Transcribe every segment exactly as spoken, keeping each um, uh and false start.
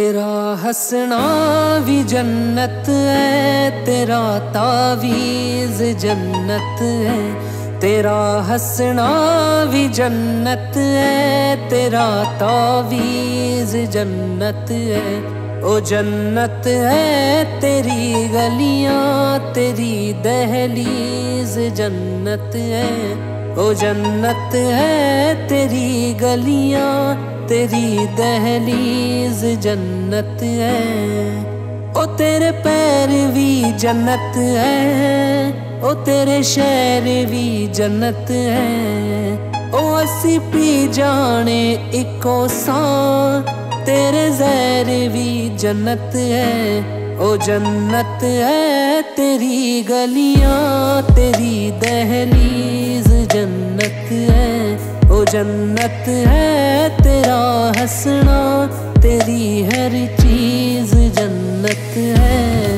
तेरा हंसना भी जन्नत है, तेरा तावीज़ जन्नत है। तेरा हंसना भी जन्नत है, तेरा तावीज़ जन्नत है। ओ जन्नत है तेरी गलियां, तेरी दहलीज़ जन्नत है। ओ जन्नत है तेरी गलियां, तेरी दहलीज़ जन्नत है। ओ तेरे पैर भी जन्नत है, ओ तेरे शहर भी जन्नत है। ओ असी पी जाने इको सां, तेरे ज़हर भी जन्नत है। ओ जन्नत है तेरी गलियां, तेरी दहलीज़ जन्नत है। ओ जन्नत है तेरा हंसना, तेरी हर चीज़ जन्नत है।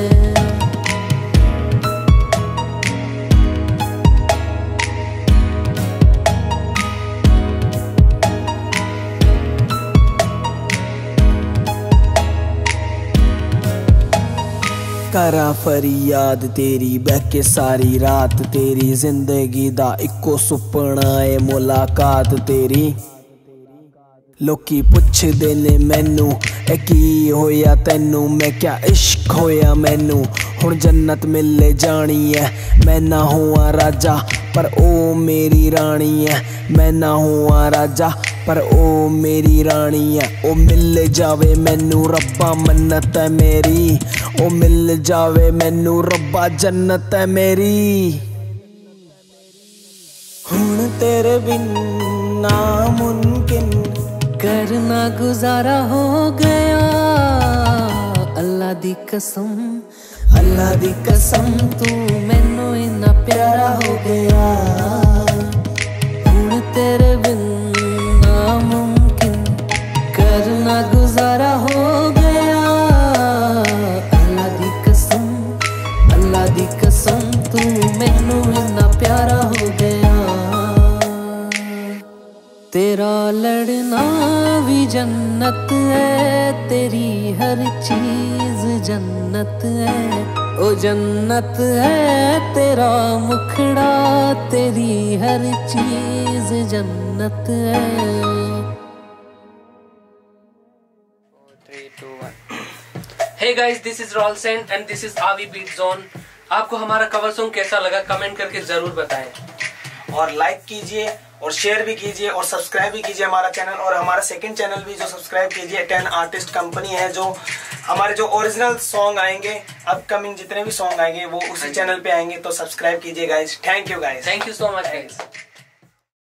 करा फरियाद तेरी बह के सारी रात, तेरी जिंदगी दा इको सुपना है मुलाकात तेरी। लोकी पुछदे ने मैनू ए की होया तैनू, मैं क्या इश्क होया मैनू। हुण जन्नत मिले जानी है, मैं ना हुआ राजा पर ओ मेरी रानी है। मैं ना हुआ राजा पर ओ मेरी रानी है। ओ मिल जावे मैनू रब्बा मन्नत है मेरी, ओ मिल जावे मैनू रब्बा जन्नत है मेरी। हुण तेरे बिन नामुमकिन करना गुजारा हो गया। अल्लाह दी कसम, अल्लाह दी कसम, तू मैनू इन्ना प्यारा हो गया। हुण तेरे बिन नामुमकिन करना गुजारा हो गया। अल्लाह दी कसम, अल्लाह दी कसम, तू मैनू इन्ना प्यारा हो गया। तेरा लड़ना भी जन्नत है, तेरी हर चीज़ जन्नत है। ओ जन्नत है तेरा मुखड़ा, तेरी हर चीज़ जन्नत है। Hey guys, this is Rolsen and this is Avi Beat Zone। आपको हमारा कवर सॉन्ग कैसा लगा कमेंट करके जरूर बताएं, और लाइक कीजिए और शेयर भी कीजिए और सब्सक्राइब भी कीजिए हमारा चैनल। और हमारा सेकंड चैनल भी जो सब्सक्राइब कीजिए, टेन आर्टिस्ट कंपनी है, जो हमारे जो ओरिजिनल सॉन्ग आएंगे, अपकमिंग जितने भी सॉन्ग आएंगे वो उसी चैनल पे आएंगे। तो सब्सक्राइब कीजिए guys. Thank you guys. Thank you so much guys.